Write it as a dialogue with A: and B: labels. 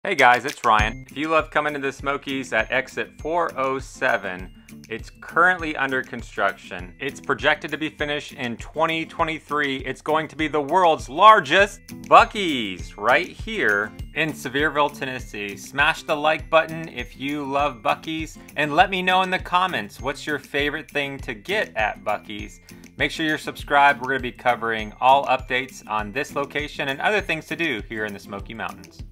A: Hey guys, it's Ryan. If you love coming to the Smokies at exit 407, it's currently under construction. It's projected to be finished in 2023. It's going to be the world's largest Buc-ee's right here in Sevierville, Tennessee. Smash the like button if you love Buc-ee's and let me know in the comments what's your favorite thing to get at Buc-ee's. Make sure you're subscribed. We're going to be covering all updates on this location and other things to do here in the Smoky Mountains.